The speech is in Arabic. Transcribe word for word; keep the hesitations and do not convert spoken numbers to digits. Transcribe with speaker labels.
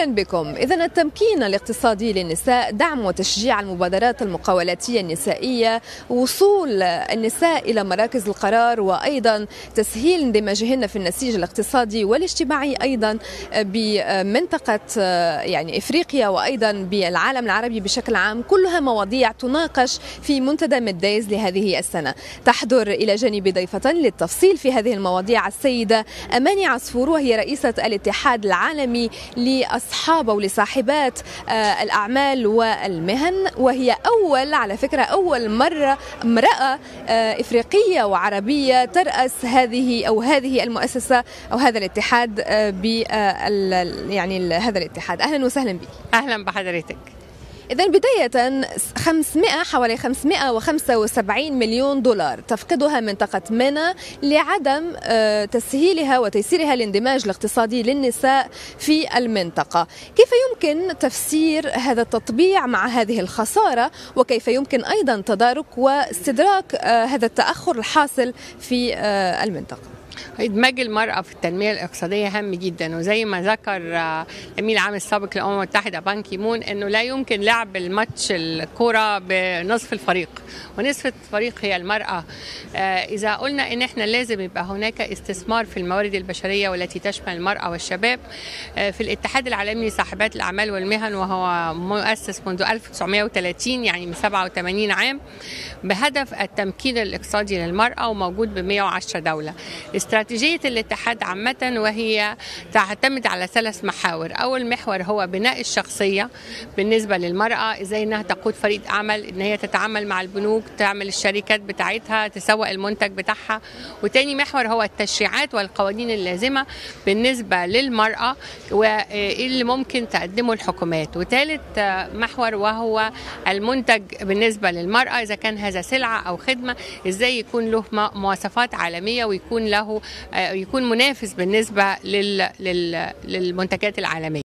Speaker 1: أهلا بكم. إذن التمكين الاقتصادي للنساء، دعم وتشجيع المبادرات المقاولاتية النسائية، وصول النساء إلى مراكز القرار، وأيضا تسهيل اندماجهن في النسيج الاقتصادي والاجتماعي أيضا بمنطقة يعني إفريقيا وأيضا بالعالم العربي بشكل عام، كلها مواضيع تناقش في منتدى ميددايز لهذه السنة. تحضر إلى جانبي ضيفة للتفصيل في هذه المواضيع السيدة أماني عصفور، وهي رئيسة الاتحاد العالمي لأصحاب ولصاحبات الأعمال والمهن، وهي أول على فكرة أول مرة امرأة إفريقية وعربية ترأس هذه أو هذه المؤسسة أو هذا الاتحاد ب يعني هذا الاتحاد. أهلا وسهلا بك.
Speaker 2: أهلا بحضرتك.
Speaker 1: إذن بداية خمسمائة حوالي خمسمائة وخمسة وسبعين مليون دولار تفقدها منطقة مينا لعدم تسهيلها وتيسيرها الاندماج الاقتصادي للنساء في المنطقة. كيف يمكن تفسير هذا التطبيع مع هذه الخسارة، وكيف يمكن أيضا تدارك واستدراك هذا التأخر الحاصل في المنطقة؟
Speaker 2: إدماج المرأة في التنمية الاقتصادية هام جدا، وزي ما ذكر الأمين العام السابق للأمم المتحدة بان كي مون إنه لا يمكن لعب الماتش الكرة بنصف الفريق، ونصف الفريق هي المرأة. إذا قلنا إن إحنا لازم يبقى هناك استثمار في الموارد البشرية والتي تشمل المرأة والشباب، في الاتحاد العالمي لصاحبات الأعمال والمهن، وهو مؤسس منذ ألف وتسعمائة وثلاثين يعني من سبعة وثمانين عام، بهدف التمكين الاقتصادي للمرأة، وموجود ب مائة وعشرة دولة. استراتيجية الاتحاد عامة وهي تعتمد على ثلاث محاور. أول محور هو بناء الشخصية بالنسبة للمرأة، إزاي أنها تقود فريق عمل، إن هي تتعامل مع البنوك، تعمل الشركات بتاعتها، تسوق المنتج بتاعها. وتاني محور هو التشريعات والقوانين اللازمة بالنسبة للمرأة وإيه اللي ممكن تقدمه الحكومات. وثالث محور وهو المنتج بالنسبة للمرأة، إذا كان هذا سلعة أو خدمة، إزاي يكون له مواصفات عالمية ويكون له يكون منافس بالنسبة للمنتجات العالمية.